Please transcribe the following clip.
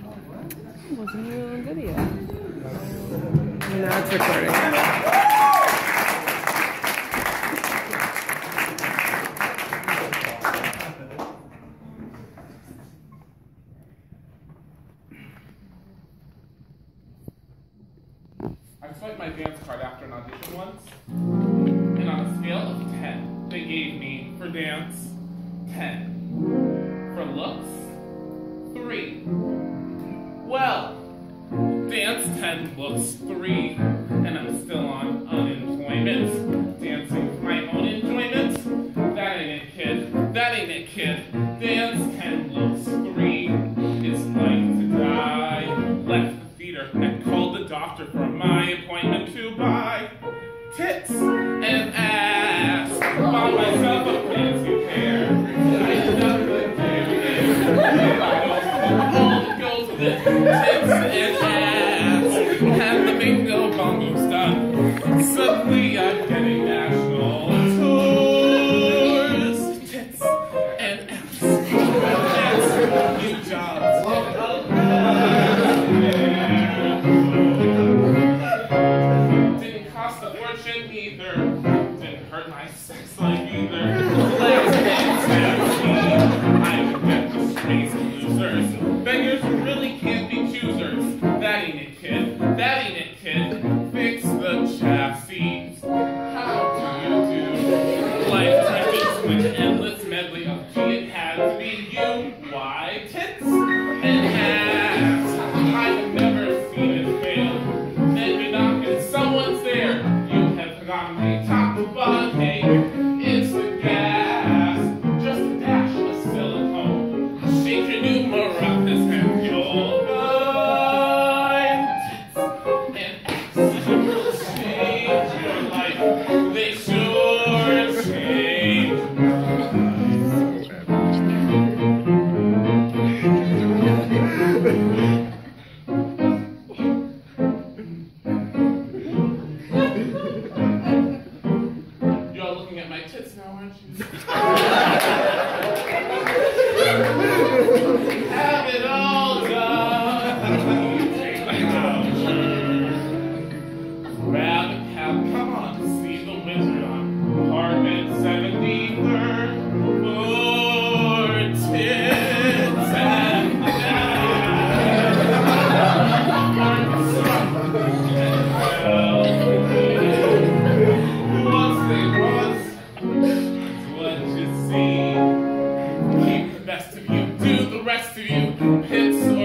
Wasn't even on video. And now it's recording. I swiped my dance card after an audition once, and on a scale of 10, they gave me, for dance, 10. For looks, 3. Well, dance 10, looks 3, and I'm still on unemployment. Dancing for my own enjoyment? That ain't it, kid. That ain't it, kid. Dance 10, looks 3. It's like to die. Left the theater and called the doctor for my appointment to buy tits and ass. Bought myself a fancy pair. I ended up with all that goes with it. Tits and ass. And the bingo bongo's done. Suddenly I'm getting national tours. Tits and ass. That's new jobs. Didn't cost a fortune either. Didn't hurt my sex life either. I would get disgraced losers. Beggars who really can't be choosers. That ain't it, kid. That ain't it, kid. Fix the chassis. How do you do? Life touches with an endless medley of G. It had to be you. Why? Tits and ass. I've never seen it fail. Then you knock and someone's there. You have forgotten the top of bottom. Hey, it's the gas. Just a dash of silicone. Shake your new maracas and you'll find tits and ass. Change your life. They sure change. You're looking at my tits now, aren't you? Have it all done. Take my voucher. Grab a cab, come on, see the wizard on apartment 73rd. For tits and what you see. Keep the best of you, do the rest of you. Hits